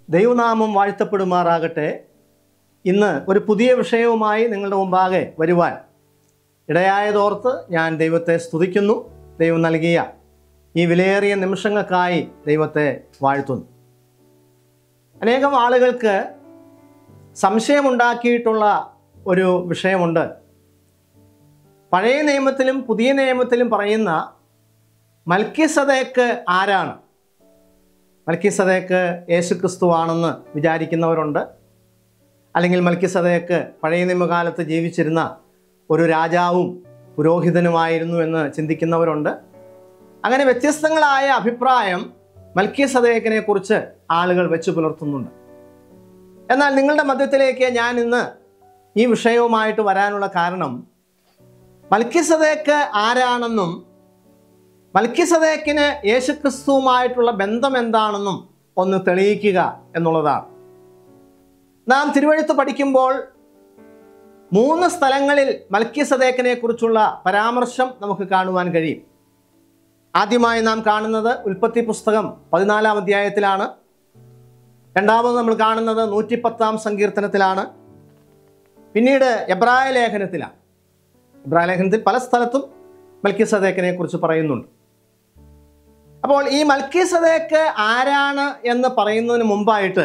ദൈവനാമം വാഴ്ത്തപ്പെടുമാറാകട്ടെ. ഇന്ന് ഒരു പുതിയ വിഷയവുമായി നിങ്ങളുടെ മുമ്പാകെ വരുവാൻ ഇടയായതോർത്ത് ഞാൻ ദൈവത്തെ സ്തുതിക്കുന്നു. ദൈവം നൽകിയ ഈ വിലയേറിയ നിമിഷങ്ങൾക്കായി ദൈവത്തെ വാഴ്ത്തുന്നു. അനേകം ആളുകൾക്ക് സംശയമുണ്ടാക്കിയിട്ടുള്ള ഒരു വിഷയമുണ്ട്. പഴയ നിയമത്തിലും പുതിയ നിയമത്തിലും പറയുന്ന മൽക്കീസദേക്ക് ആരാണ്? മൽക്കീസദേക്ക് യേശുക്രിസ്തുവാണെന്ന് വിചാരിക്കുന്നവരുണ്ട്. അല്ലെങ്കിൽ മൽക്കീസദേക്ക് പഴയ നിയമകാലത്ത് ജീവിച്ചിരുന്ന ഒരു രാജാവും പുരോഹിതനുമായിരുന്നു എന്ന് ചിന്തിക്കുന്നവരുണ്ട്. അങ്ങനെ വ്യത്യസ്തങ്ങളായ അഭിപ്രായം മൽക്കീസദേക്കിനെ കുറിച്ച് ആളുകൾ വെച്ചു പുലർത്തുന്നുണ്ട്. എന്നാൽ നിങ്ങളുടെ മധ്യത്തിലേക്ക് ഞാൻ ഇന്ന് ഈ വിഷയവുമായിട്ട് വരാനുള്ള കാരണം മൽക്കീസദേക്ക് ആരാണെന്നും മൽക്കീസദേക്കിന് യേശുക്രിസ്തുവുമായിട്ടുള്ള ബന്ധം എന്താണെന്നും ഒന്ന് തെളിയിക്കുക എന്നുള്ളതാണ്. നാം തിരുവെഴുത്ത് പഠിക്കുമ്പോൾ 3 സ്ഥലങ്ങളിൽ മൽക്കീസദേക്കിനെ കുറിച്ചുള്ള പരാമർശം നമുക്ക് കാണുവാൻ കഴിയും. ആദ്യമായി നാം കാണുന്നത് ഉൽപ്പത്തി പുസ്തകം 14-ാം അധ്യായത്തിലാണ്. രണ്ടാമത് നമ്മൾ കാണുന്നത് 110-ാം സങ്കീർത്തനത്തിലാണ്. പിന്നീട് എബ്രായ ലേഖനത്തിലാണ്. എബ്രായ ലേഖനത്തിൽ പല സ്ഥലത്തും മൽക്കീസദേക്കിനെ കുറിച്ച് പറയുന്നുണ്ട്. അപ്പോൾ ഈ മൽക്കീസദേക്ക് ആരാണ് എന്ന് പറയുന്നതിന് മുമ്പായിട്ട്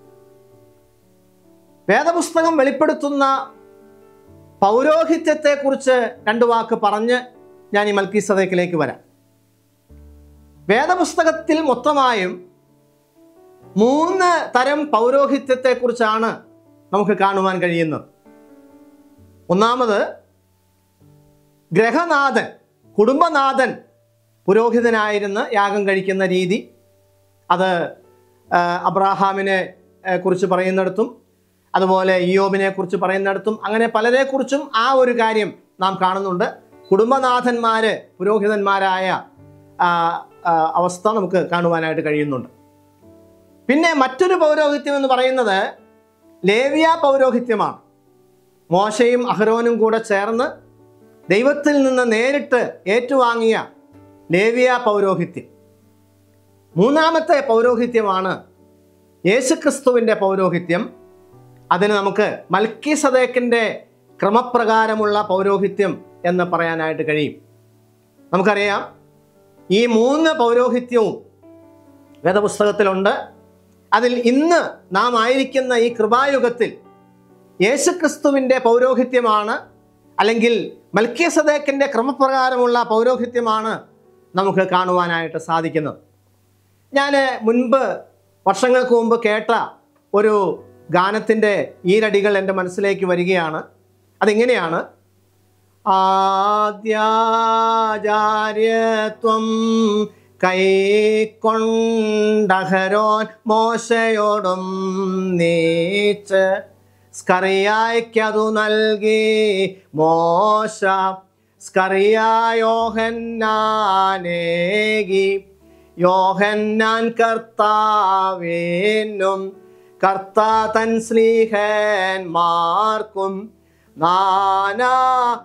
വേദപുസ്തകം വെളിപ്പെടുത്തുന്ന പൗരോഹിത്യത്തെക്കുറിച്ച് 2 വാക്ക് പറഞ്ഞ് ഞാൻ ഈ മൽക്കീസദേക്കിലേക്ക് വരാം. വേദപുസ്തകത്തിൽ മൊത്തമായും 3 തരം പൗരോഹിത്യത്തെക്കുറിച്ചാണ് നമുക്ക് കാണുവാൻ കഴിയുന്നത്. ഒന്നാമത് ഗ്രഹനാഥൻ, കുടുംബനാഥൻ പുരോഹിതനായിരുന്ന് യാഗം കഴിക്കുന്ന രീതി. അത് അബ്രാഹാമിനെ കുറിച്ച് പറയുന്നിടത്തും അതുപോലെ ഇയ്യോബിനെ കുറിച്ച് പറയുന്നിടത്തും അങ്ങനെ പലരെക്കുറിച്ചും ആ ഒരു കാര്യം നാം കാണുന്നുണ്ട്. കുടുംബനാഥന്മാർ പുരോഹിതന്മാരായ അവസ്ഥ നമുക്ക് കാണുവാനായിട്ട് കഴിയുന്നുണ്ട്. പിന്നെ മറ്റൊരു പൗരോഹിത്യം എന്ന് പറയുന്നത് ലേവ്യ പൗരോഹിത്യമാണ്. മോശയും അഹരോനും കൂടെ ചേർന്ന് ദൈവത്തിൽ നിന്ന് നേരിട്ട് ഏറ്റുവാങ്ങിയ ലേവ്യ പൗരോഹിത്യം. 3-ാമത്തെ പൗരോഹിത്യമാണ് യേശുക്രിസ്തുവിൻ്റെ പൗരോഹിത്യം. അതിന് നമുക്ക് മൽക്കീസദേക്കിൻ്റെ ക്രമപ്രകാരമുള്ള പൗരോഹിത്യം എന്ന് പറയാനായിട്ട് കഴിയും. നമുക്കറിയാം, ഈ 3 പൗരോഹിത്യവും വേദപുസ്തകത്തിലുണ്ട്. അതിൽ ഇന്ന് നാം ആയിരിക്കുന്ന ഈ കൃപായുഗത്തിൽ യേശുക്രിസ്തുവിൻ്റെ പൗരോഹിത്യമാണ്, അല്ലെങ്കിൽ മൽക്കീസദേക്കിൻ്റെ ക്രമപ്രകാരമുള്ള പൗരോഹിത്യമാണ് നമുക്ക് കാണുവാനായിട്ട് സാധിക്കുന്നത്. ഞാൻ വർഷങ്ങൾക്ക് മുമ്പ് കേട്ട ഒരു ഗാനത്തിൻ്റെ ഈരടികൾ എൻ്റെ മനസ്സിലേക്ക് വരികയാണ്. അതിങ്ങനെയാണ്: ആദ്യാചാര്യത്വം കൈക്കൊണ്ടഹരോൻ മോശയോടും നീച്ച് സ്കറിയായ്ക്കതു നൽകി മോശ സ്കറിയായോഹന്നാനേകി യോഹന്നാൻ കർത്താവിനും കർത്താതൻ സ്ലീഹന്മാർക്കും നാനാ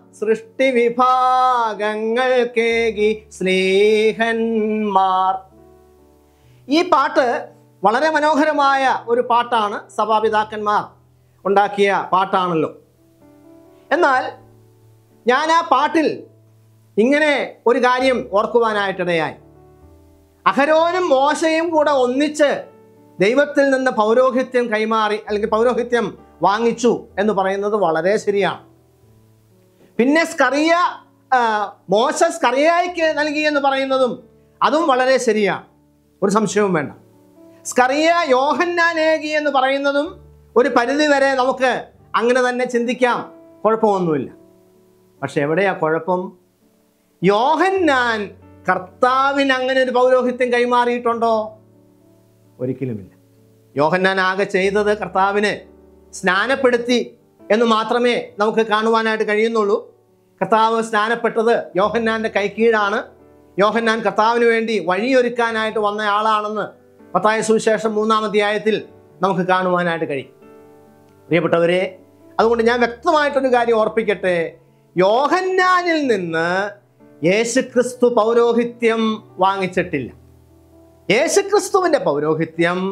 സൃഷ്ടിവിഭാഗങ്ങൾക്കേകി സ്ലീഹന്മാർ. ഈ പാട്ട് വളരെ മനോഹരമായ ഒരു പാട്ടാണ്. സഭാപിതാക്കന്മാർ ഉണ്ടാക്കിയ പാട്ടാണല്ലോ. എന്നാൽ ഞാൻ ആ പാട്ടിൽ ഇങ്ങനെ ഒരു കാര്യം ഓർക്കുവാനായിട്ടിടയായി. അഹരോനും മോശയും കൂടെ ഒന്നിച്ച് ദൈവത്തിൽ നിന്ന് പൗരോഹിത്യം കൈമാറി, അല്ലെങ്കിൽ പൗരോഹിത്യം വാങ്ങിച്ചു എന്ന് പറയുന്നത് വളരെ ശരിയാണ്. പിന്നെ മോശ സ്കറിയായ്ക്ക് നൽകി എന്ന് പറയുന്നതും അതും വളരെ ശരിയാണ്, ഒരു സംശയവും വേണ്ട. സ്കറിയ യോഹന്നാനേകി എന്ന് പറയുന്നതും ഒരു പരിധി വരെ നമുക്ക് അങ്ങനെ തന്നെ ചിന്തിക്കാം, കുഴപ്പമൊന്നുമില്ല. പക്ഷെ എവിടെയാ കുഴപ്പം? യോഹന്നാൻ കർത്താവിന് അങ്ങനെ ഒരു പൗരോഹിത്യം കൈമാറിയിട്ടുണ്ടോ? ഒരിക്കലുമില്ല. യോഹന്നാൻ ആകെ ചെയ്തത് കർത്താവിനെ സ്നാനപ്പെടുത്തി എന്ന് മാത്രമേ നമുക്ക് കാണുവാനായിട്ട് കഴിയുന്നുള്ളൂ. കർത്താവ് സ്നാനപ്പെട്ടത് യോഹന്നാൻ്റെ കൈക്കീഴാണ്. യോഹന്നാൻ കർത്താവിന് വേണ്ടി വഴിയൊരുക്കാനായിട്ട് വന്ന ആളാണെന്ന് മത്തായി സുവിശേഷം 3-ാം അധ്യായത്തിൽ നമുക്ക് കാണുവാനായിട്ട് കഴിയും. പ്രിയപ്പെട്ടവരെ, അതുകൊണ്ട് ഞാൻ വ്യക്തമായിട്ടൊരു കാര്യം ഓർപ്പിക്കട്ടെ. യോഹന്നാനിൽ നിന്ന് യേശുക്രിസ്തു പൗരോഹിത്യം വാങ്ങിച്ചിട്ടില്ല. യേശുക്രിസ്തുവിൻ്റെ പൗരോഹിത്യം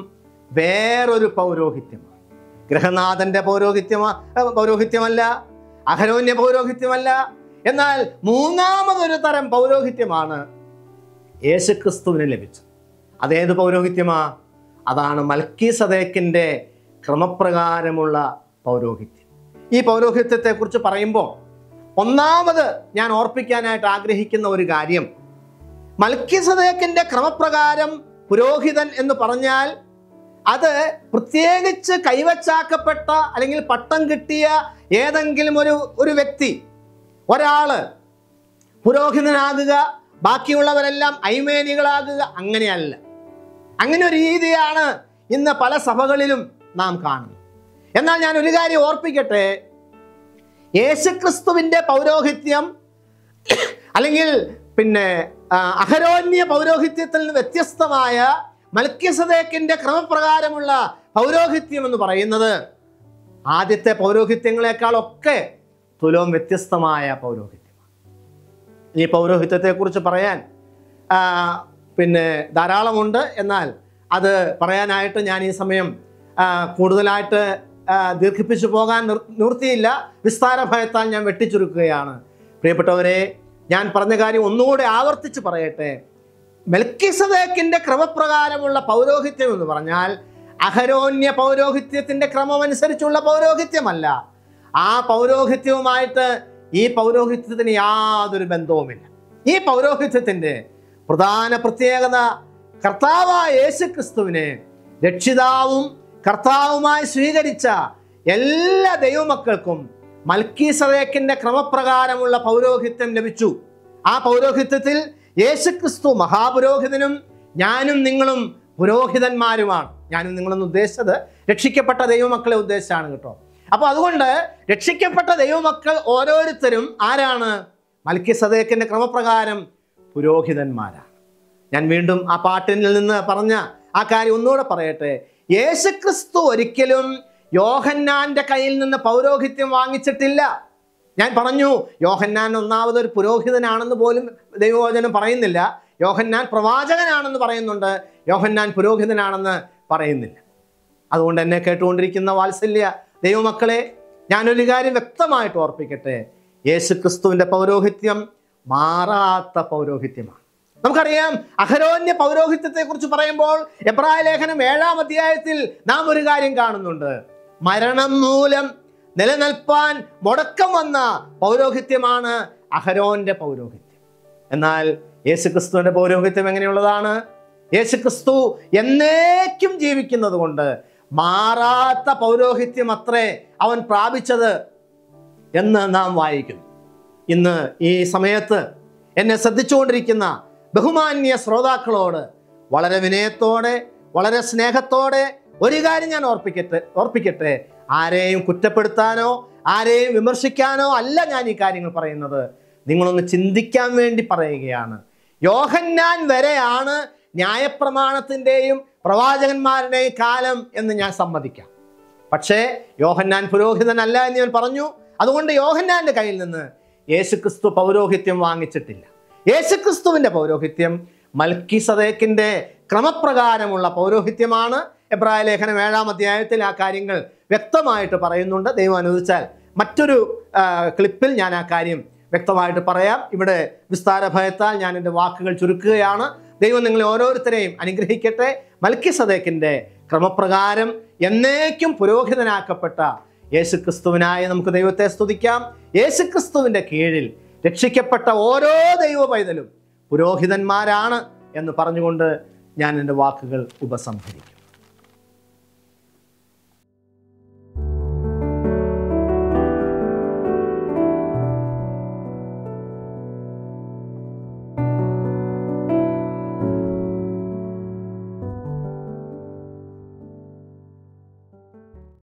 വേറൊരു പൗരോഹിത്യമാണ്. ഗൃഹനാഥന്റെ പൗരോഹിത്യമല്ല, അഹരോന്യ പൗരോഹിത്യമല്ല. എന്നാൽ മൂന്നാമതൊരു തരം പൗരോഹിത്യമാണ് യേശുക്രിസ്തുവിന് ലഭിച്ചത്. അതേത് പൗരോഹിത്യമാ? അതാണ് മൽക്കീസദേക്കിൻ്റെ ക്രമപ്രകാരമുള്ള പൗരോഹിത്യം. ഈ പൗരോഹിത്യത്തെക്കുറിച്ച് പറയുമ്പോൾ ഒന്നാമത് ഞാൻ ഓർപ്പിക്കാനായിട്ട് ആഗ്രഹിക്കുന്ന ഒരു കാര്യം, മൽക്കീസദേക്കിൻ്റെ ക്രമപ്രകാരം പുരോഹിതൻ എന്ന് പറഞ്ഞാൽ അത് പ്രത്യേകിച്ച് കൈവച്ചാക്കപ്പെട്ട അല്ലെങ്കിൽ പട്ടം കിട്ടിയ ഏതെങ്കിലും ഒരു വ്യക്തി, ഒരാള് പുരോഹിതനാകുക, ബാക്കിയുള്ളവരെല്ലാം ഐമേനികളാകുക, അങ്ങനെയല്ല. അങ്ങനെ ഒരു രീതിയാണ് ഇന്ന് പല സഭകളിലും നാം കാണുന്നത്. എന്നാൽ ഞാൻ ഒരു കാര്യം ഓർപ്പിക്കട്ടെ, യേശുക്രിസ്തുവിൻ്റെ പൗരോഹിത്യം അല്ലെങ്കിൽ അഹരോന്യ പൗരോഹിത്യത്തിൽ നിന്ന് വ്യത്യസ്തമായ മൽക്കീസദേക്കിൻ്റെ ക്രമപ്രകാരമുള്ള പൗരോഹിത്യം എന്ന് പറയുന്നത് ആദ്യത്തെ പൗരോഹിത്യങ്ങളെക്കാളൊക്കെ തുലോം വ്യത്യസ്തമായ പൗരോഹിത്യമാണ്. ഈ പൗരോഹിത്യത്തെക്കുറിച്ച് പറയാൻ ധാരാളമുണ്ട്. എന്നാൽ അത് പറയാനായിട്ട് ഞാൻ ഈ സമയം കൂടുതലായിട്ട് ദീർഘിപ്പിച്ചു പോകാൻ നിവൃത്തിയില്ല. വിസ്താര ഭയത്താൽ ഞാൻ വെട്ടിച്ചുരുക്കുകയാണ്. പ്രിയപ്പെട്ടവരെ, ഞാൻ പറഞ്ഞ കാര്യം ഒന്നുകൂടെ ആവർത്തിച്ച് പറയട്ടെ. മെൽക്കിസദേക്കിൻ്റെ ക്രമപ്രകാരമുള്ള പൗരോഹിത്യം എന്ന് പറഞ്ഞാൽ അഹരോന്യ പൗരോഹിത്യത്തിൻ്റെ ക്രമമനുസരിച്ചുള്ള പൗരോഹിത്യമല്ല. ആ പൗരോഹിത്യവുമായിട്ട് ഈ പൗരോഹിത്യത്തിന് യാതൊരു ബന്ധവുമില്ല. ഈ പൗരോഹിത്യത്തിൻ്റെ പ്രധാന പ്രത്യേകത കർത്താവായ യേശുക്രിസ്തുവിനെ രക്ഷിതാവും കർത്താവുമായി സ്വീകരിച്ച എല്ലാ ദൈവമക്കൾക്കും മൽക്കീസദേക്കിൻ്റെ ക്രമപ്രകാരമുള്ള പൗരോഹിത്യം ലഭിച്ചു. ആ പൗരോഹിത്യത്തിൽ യേശുക്രിസ്തു മഹാപുരോഹിതനും ഞാനും നിങ്ങളും പുരോഹിതന്മാരുമാണ്. ഞാനും നിങ്ങളെന്ന് ഉദ്ദേശിച്ചത് രക്ഷിക്കപ്പെട്ട ദൈവമക്കളെ ഉദ്ദേശിച്ചാണ് കേട്ടോ. അപ്പോൾ അതുകൊണ്ട് രക്ഷിക്കപ്പെട്ട ദൈവമക്കൾ ഓരോരുത്തരും ആരാണ്? മൽക്കീസദേക്കിൻ്റെ ക്രമപ്രകാരം പുരോഹിതന്മാരാണ്. ഞാൻ വീണ്ടും ആ പാട്ടിൽ നിന്ന് പറഞ്ഞ ആ കാര്യം ഒന്നുകൂടെ പറയട്ടെ. യേശുക്രിസ്തു ഒരിക്കലും യോഹന്നാന്റെ കയ്യിൽ നിന്ന് പൗരോഹിത്യം വാങ്ങിച്ചിട്ടില്ല. ഞാൻ പറഞ്ഞു, യോഹന്നാൻ ഒന്നാമതൊരു പുരോഹിതനാണെന്ന് പോലും ദൈവവചനം പറയുന്നില്ല. യോഹന്നാൻ പ്രവാചകനാണെന്ന് പറയുന്നുണ്ട്, യോഹന്നാൻ പുരോഹിതനാണെന്ന് പറയുന്നില്ല. അതുകൊണ്ട് എന്നെ കേട്ടുകൊണ്ടിരിക്കുന്ന വാത്സല്യ ദൈവമക്കളെ, ഞാനൊരു കാര്യം വ്യക്തമായിട്ട് ഓർപ്പിക്കട്ടെ. യേശുക്രിസ്തുവിൻ്റെ പൗരോഹിത്യം മാറാത്ത പൗരോഹിത്യമാണ്. നമുക്കറിയാം, അഹരോന്യ പൗരോഹിത്യത്തെക്കുറിച്ച് പറയുമ്പോൾ എബ്രായ ലേഖനം 7-ാം അധ്യായത്തിൽ നാം ഒരു കാര്യം കാണുന്നുണ്ട്. മരണം മൂലം നിലനിൽപ്പാൻ മുടക്കം വന്ന പൗരോഹിത്യമാണ് അഹരോന്റെ പൗരോഹിത്യം. എന്നാൽ യേശുക്രിസ്തുവിന്റെ പൗരോഹിത്യം എങ്ങനെയുള്ളതാണ്? യേശുക്രിസ്തു എന്നേക്കും ജീവിക്കുന്നത് കൊണ്ട് മാറാത്ത പൗരോഹിത്യം അത്രേ അവൻ പ്രാപിച്ചത് എന്ന് നാം വായിക്കുന്നു. ഇന്ന് ഈ സമയത്ത് എന്നെ ശ്രദ്ധിച്ചുകൊണ്ടിരിക്കുന്ന ബഹുമാന്യ ശ്രോതാക്കളോട് വളരെ വിനയത്തോടെ, വളരെ സ്നേഹത്തോടെ ഒരു കാര്യം ഞാൻ ഓർപ്പിക്കട്ടെ. ആരെയും കുറ്റപ്പെടുത്താനോ ആരെയും വിമർശിക്കാനോ അല്ല ഞാൻ ഈ കാര്യങ്ങൾ പറയുന്നത്. നിങ്ങളൊന്ന് ചിന്തിക്കാൻ വേണ്ടി പറയുകയാണ്. യോഹന്നാൻ വരെയാണ് ന്യായപ്രമാണത്തിൻ്റെയും പ്രവാചകന്മാരുടെയും കാലം എന്ന് ഞാൻ സമ്മതിക്കാം. പക്ഷേ യോഹന്നാൻ പുരോഹിതനല്ല എന്ന് ഞാൻ പറഞ്ഞു. അതുകൊണ്ട് യോഹന്നാന്റെ കയ്യിൽ നിന്ന് യേശുക്രിസ്തു പൗരോഹിത്യം വാങ്ങിച്ചിട്ടില്ല. യേശുക്രിസ്തുവിൻ്റെ പൗരോഹിത്യം മൽക്കീസദേക്കിൻ്റെ ക്രമപ്രകാരമുള്ള പൗരോഹിത്യമാണ്. എബ്രായ ലേഖനം 7-ാം അധ്യായത്തിൽ ആ കാര്യങ്ങൾ വ്യക്തമായിട്ട് പറയുന്നുണ്ട്. ദൈവം അനുവദിച്ചാൽ മറ്റൊരു ക്ലിപ്പിൽ ഞാൻ ആ കാര്യം വ്യക്തമായിട്ട് പറയാം. ഇവിടെ വിസ്താര ഭയത്താൽ ഞാൻ എൻ്റെ വാക്കുകൾ ചുരുക്കുകയാണ്. ദൈവം നിങ്ങളെ ഓരോരുത്തരെയും അനുഗ്രഹിക്കട്ടെ. മൽക്കീസദേക്കിൻ്റെ ക്രമപ്രകാരം എന്നേക്കും പുരോഹിതനാക്കപ്പെട്ട യേശുക്രിസ്തുവിനായി നമുക്ക് ദൈവത്തെ സ്തുതിക്കാം. യേശുക്രിസ്തുവിൻ്റെ കീഴിൽ രക്ഷിക്കപ്പെട്ട ഓരോ ദൈവ പൈതലും പുരോഹിതന്മാരാണ് എന്ന് പറഞ്ഞുകൊണ്ട് ഞാൻ എൻ്റെ വാക്കുകൾ ഉപസംഹരിക്കും.